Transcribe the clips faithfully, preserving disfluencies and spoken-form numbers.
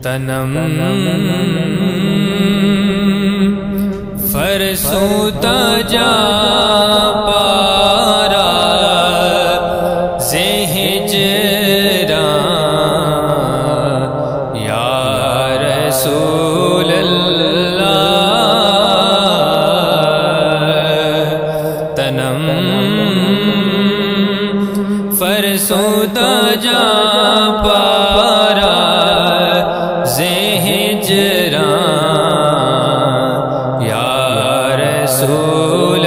تنم فرسوتا جا پارا سے ہجران یا رسول اللہ تنم فرسوتا جا پارا سے ہجران یا رسول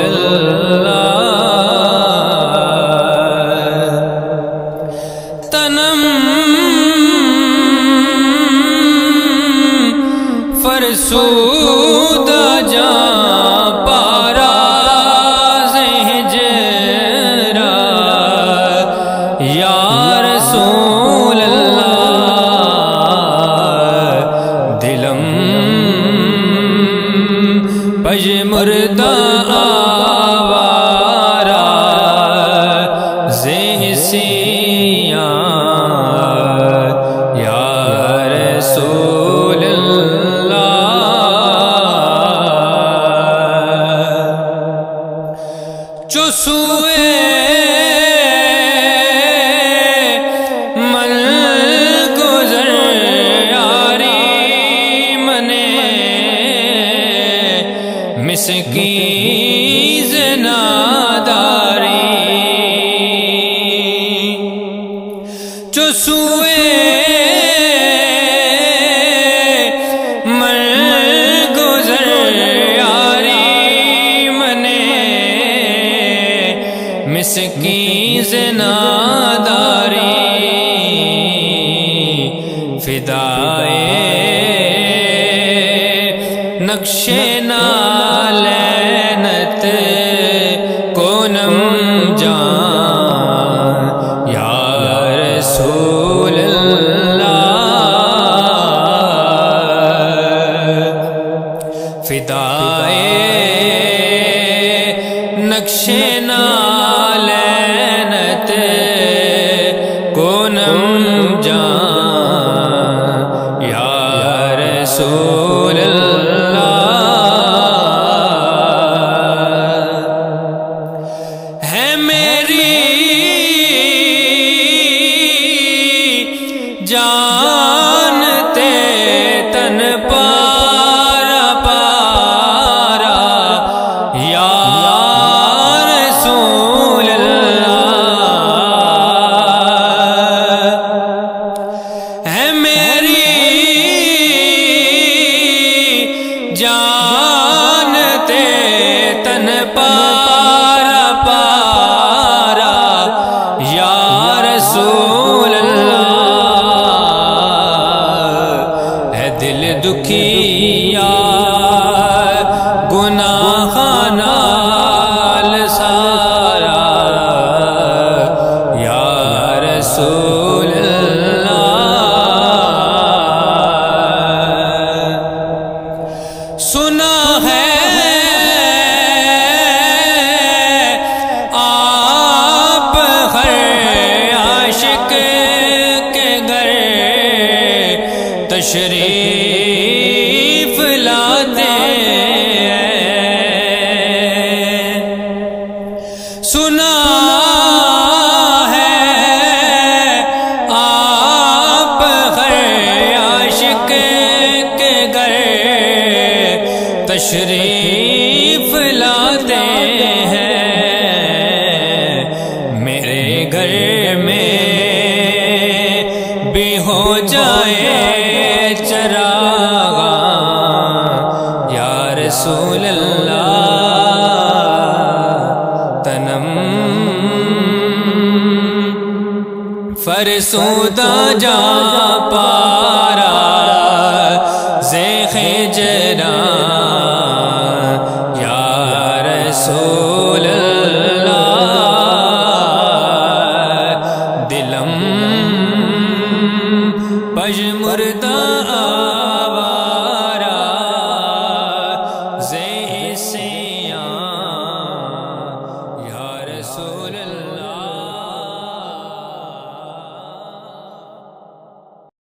اللہ تنم فرسودا جا پارا سے ہجران یا رسول اللہ دلم پج مردہ آوارا زہسیاں یا رسول اللہ چسوے مل گزر یاری منے مسکین زناداری چسوے مل گزر یاری منے مسکین زناداری فدائے نقش نالینت کونم جان یا رسول اللہ فدائے نقش نالینت کونم جان یا رسول اللہ ہے میری جانتے تن پارا پارا یا رسول اللہ ہے میری جانتے تن پارا پارا یا رسول اللہ ہے دل دکھیا گناہ نال سارا یا رسول اللہ سنا ہے آپ ہر عاشق کے گھر تشریف لاتے ہیں سنا ہے آپ ہر عاشق کے گھر تشریف لاتے ہیں میرے گھر میں بھی ہو جائے چراغاں یا رسول اللہ تنم فرسودا جا پارا سے ہجران یا رسول اللہ دلم پج مردہ